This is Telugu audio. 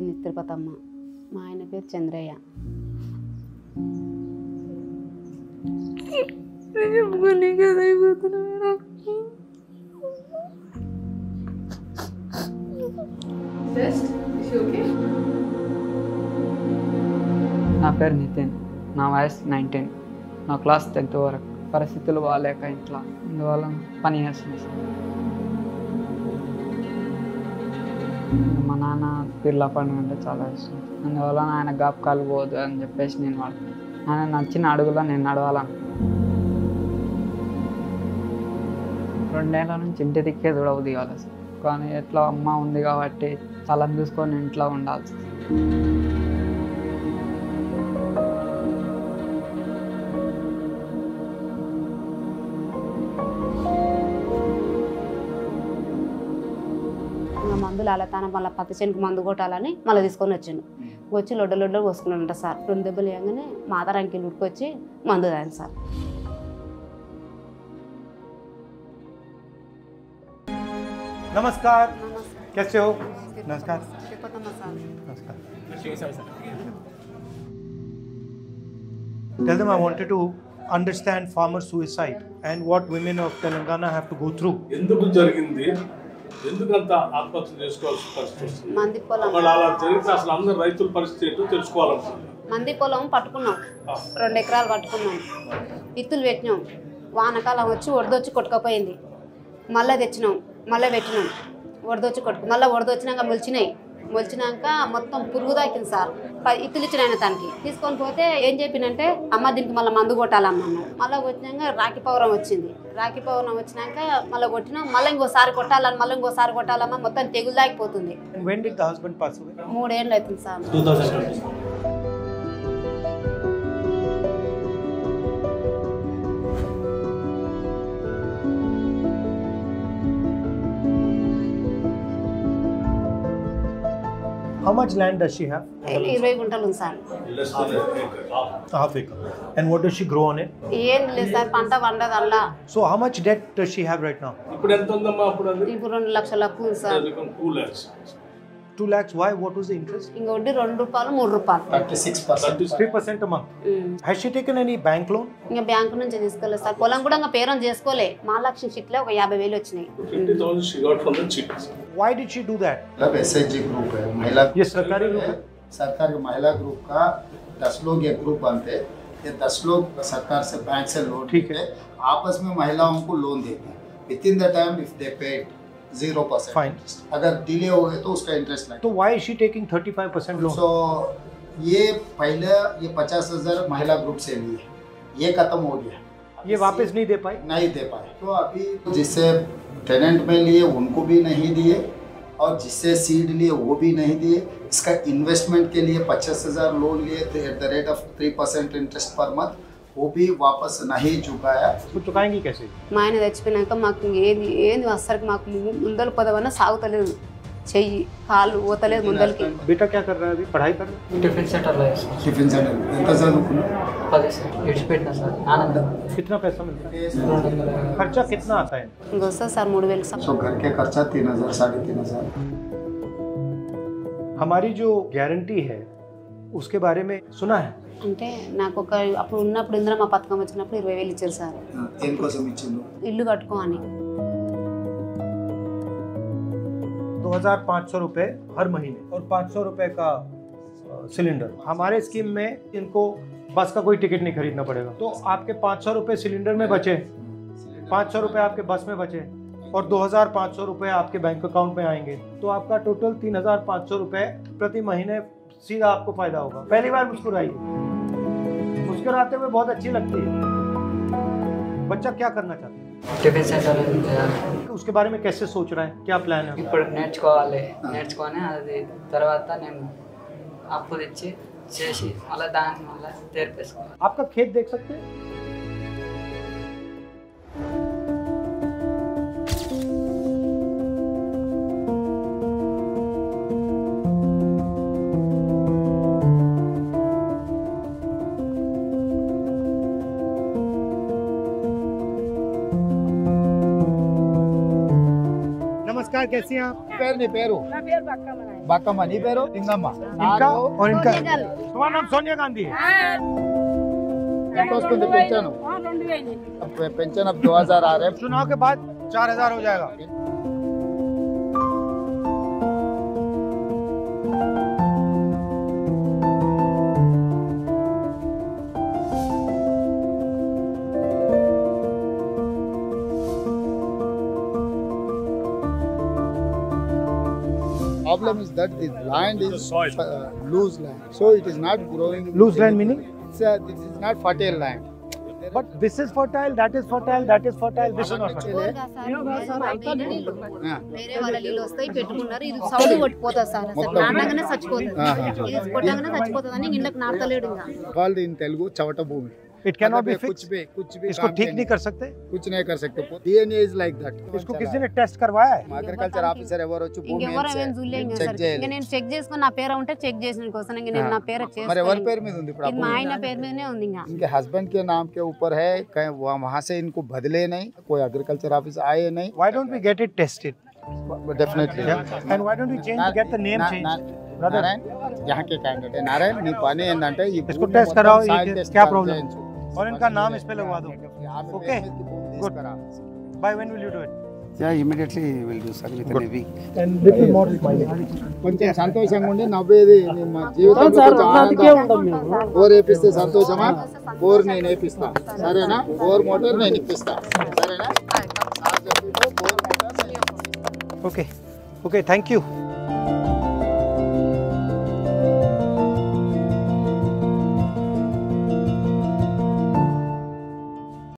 పేరు తిరుపతమ్మ, మా ఆయన పేరు చంద్రయ్య. నా పేరు నితిన్, నా వయసు 19, నా క్లాస్ 10th వరకు. పరిస్థితులు బాగాలేక ఇంట్లో, అందువల్ల పని చేస్తుంది సార్. మా నాన్న పిల్ల పండుగ అంటే చాలా ఇష్టం, అందువల్ల ఆయన జ్ఞాపకాలు పోదు అని చెప్పేసి నేను వాడుతాను. ఆయన నచ్చిన అడుగులో నేను నడవాలను. 2 ఏళ్ళ నుంచి ఇంటి దిక్కే దూడవు దిగాలి సార్, కానీ ఎట్లా అమ్మ ఉంది కాబట్టి స్థలం చూసుకొని ఇంట్లో ఉండాల్సి. మందులు అలతాన మళ్ళీ పత్తి చెనికి మందు కొట్టాలని మళ్ళీ తీసుకొని వచ్చిండు. వచ్చి లొడ్డలు పోసుకున్నాంట సార్. 2 దెబ్బలు వేయగానే మాతరంకిలు ఉట్టుకొచ్చి మందు తాగింది సార్. नमस्कार, कैसे हो? नमस्कार। नमस्कार। Tell them I wanted to understand farmer suicide and what women of Telangana have to go through. ఎందుకు జరిగింది, ఎందుకంత ఆత్మహత్య చేసుకోవాల్సిన పరిస్థితి వస్తుంది? మంది పొలం అలా జరిగితే అసలు అందరు రైతుల పరిస్థితి ఏంటో తెలుసుకోవాలనుకుంటున్నాను. మంది పొలం పట్టుకున్నాం, 2 ఎకరాలు పట్టుకున్నాం, ఇత్తులు పెట్టినాం. వానకాలం వచ్చి వరదొచ్చి కొట్టుకపోయింది. మళ్ళీ తెచ్చినాం, మళ్ళీ పెట్టినాం. వరదొచ్చి కొట్టుకు మళ్ళీ వరదొచ్చినాక మొలిచినాక మొత్తం పురుగు తాకింది సార్. ఇత్తులు ఇచ్చినాయన తనకి తీసుకొని పోతే ఏం చెప్పినంటే, అమ్మ దీనికి మళ్ళీ మందు కొట్టాలమ్మా. మళ్ళీ కొట్టినాక రాఖీ పౌరం వచ్చింది. రాఖీ పౌరం వచ్చినాక మళ్ళీ కొట్టినాం. మళ్ళీ ఇంకోసారి కొట్టాలమ్మా. మొత్తం తెగులు దాకిపోతుంది. When did the husband pass away? 3 ఏళ్ళు అవుతుంది sir. 2020. How much land does she have? 20 గుంటలు ఉంది sir. Less than an acre. Half acre. And what does she grow on it? ఏం లేదు సార్, పంట పండదు అలా. So how much debt does she have right now? ఇప్పుడు ఎంత ఉందమ్మా? అప్పుడు అది ఇప్పుడు 2 లక్షల అప్పు ఉంది sir. 2 lakhs. 2 lakhs. Why? What was the interest? ఇంక వడ్డీ 2 రూపాయలు 3 రూపాయలు. 3% a month. Has she taken any bank loan? ఇంకా బ్యాంకు నుంచి తీసుకోలేదు సార్. పొలం కూడా ఇంకా పేరం చేసుకోలే. మహాలక్ష్మి చిట్లే ఒక 50,000 వచ్చినాయి. 50,000 she got from the chips. Why did she do that? मतलब एसएचजी ग्रुप है, महिला ये सरकारी ग्रुप है? सरकारी महिला ग्रुप का 10 लोग एक ग्रुप बनते हैं। ये 10 लोग सरकार से बैंक से लोन लेते हैं, आपस में महिलाओं को लोन देते हैं। Within the time if they paid 0%, Fine. अगर डिले हो गए तो उसका इंटरेस्ट लगेगा। So why is she taking 35% loan? सो ये पहले ये 50,000 महिला ग्रुप से लिए, ये खत्म हो गया, ये वापस नहीं दे पाई? नहीं दे पाए। तो अभी जिससे टेनेंट में लिए उनको भी नहीं दिए, और जिससे सीड लिए वो भी नहीं दिए। इसका इन्वेस्टमेंट के लिए 50,000 लोन लिए थे at the rate of 3% interest पर मंथ, वो भी वापस नहीं चुकाया। तो चुकाएंगी कैसे? మా ఆయన చచ్చిపోయినాక మాకు ఏంది అసలు మాకు ముందలు పోదామన్నా సాగుతలేదు. చెయ్యి కాళ్ళు పోతలేదు ముందలకి. बेटा क्या कर रहा है अभी? पढ़ाई कर रहा है? టిఫిన్ సెంటర్లో వేస్తాను. टिफिन सेंटर ఎంత చదువుకున్నా? 10 సార్ విడిచిపెట్టినా సార్. ఆనందం. कितना पैसा मिलता है? 200. खर्चा कितना आता है? ఇంక వస్తుంది సార్ 3,000 సార్. सो घर के खर्चा 3,000 3,500। हमारी जो गारंटी है उसके बारे में सुना है? అంటే నాకు అప్పుడు ఉన్నప్పుడు ఇందిరమ్మ పథకం వచ్చినప్పుడు 20,000 ఇచ్చారు సార్. దేనికోసం ఇచ్చిండు? ఇల్లు కట్టుకో అని. 2,500 रुपये हर महीने और 500 रुपये का सिलेंडर। हमारे स्कीम में इनको बस का कोई टिकट नहीं खरीदना पड़ेगा। तो आपके 500 रुपये सिलेंडर में बचे, 500 रुपये आपके बस में बचे और 2,500 रुपये आपके बैंक अकाउंट में आएंगे। तो आपका टोटल 3,500 रुपये प्रति महीने सीधा आपको फायदा होगा। पहली बार मुस्कुराइए, मुस्कुराते हुए बहुत अच्छी लगती है। बच्चा क्या करना चाहता है? టిఫిన్ సెంటర్లో उसके बारे में कैसे सोच रहा है? क्या प्लान है? ఇప్పుడు నేర్చుకొని అది తర్వాత నేను అప్పు తెచ్చి చేసి మళ్ళీ దాన్ని మళ్ళీ తెరిపేసుకోవాలి. आपका खेत देख सकते हैं? नमस्कार, कैसी हैं आप? పేరు నీ పేరు బక్కమ్మ నీ పేరు లింగమ్మ इनका और इनका सोनिया तुम्हारा नाम सोनिया गांधी है। ఎంత వస్తుంది పెన్షన్ పెన్షన్ अब 2000 आ रहे हैं चुनाव के बाद 4000 हो जाएगा। problem is that the land is loose land, so it is not growing. Loose land meaning? This is not fertile land. But this is fertile, that is fertile, that is fertile, this is not fertile. వేరే వాళ్ళ నీళ్ళు వస్తాయి పెట్టుకున్నారు ఇది సౌండ్ కొట్టిపోతుంది సార్ అసలు నాటంగానే చచ్చిపోతుంది ఇది కొట్టంగానే చచ్చిపోతుంది అని ఇండ్లకు నాటలేడు ఇంకా Called in Telugu చవట భూమి. It cannot be कुछ fixed. भी इसको काम ठीक करने- नहीं कर सकते? कुछ नहीं कर सकते. DNA is like that. इसको किसी ने टेस्ट करवाया है? అగ్రికల్చర్ ఆఫీసర్ ఎవరు వచ్చి భూమి ఇంకెవరు ఏమైనా చూడలే ఇంకా చెక్ సార్ చేయాలి. ఇంకా నేను చెక్ చేసుకుని నా పేరు ఉంటే చెక్ చేసిన కోసం ఇంకా నేను నా పేరు మరి ఎవరి చేసుకోలేదు పేరు మీద ఉంది ఇప్పుడు ఆ ఇది మా భూమి? ఆయన పేరు మీదనే ఉంది ఇంకా इनके हस्बैंड के नाम के ऊपर है, कहीं वहाँ से इनको बदले नहीं, कोई एग्रीकल्चर ऑफिस आए नहीं. Why don't we get it tested? Definitely. And why don't we change, get the name changed? Brother, Narayana यहाँ के कैंडिडेट నారాయణ నీ పని ఏంటంటే ఈ इसको భూమి टेस्ट మొత్తం कराओ, soil ये test क्या कर प्रॉब्लम చేయించు. और इनका नाम इस पे लगवा दो। यहाँ पे Okay. पेड़ में की भूमि Good. తీసుకురా. By when will you do it? Yeah, immediately we'll do, sir, within a week. And little more smiling. కొంచెం సంతోషంగా ఉండి నవ్వేది నీ మా జీవితంలో కొంచెం ఆనందం. బోర్ వేపిస్తే సంతోషమా? బోర్ నేను వేపిస్తా, సరేనా? బోర్ మోటార్ నేను ఇప్పిస్తా, సరేనా? బోర్ మోటార్ నేను ఇప్పిస్తా. Okay. Okay, thank you.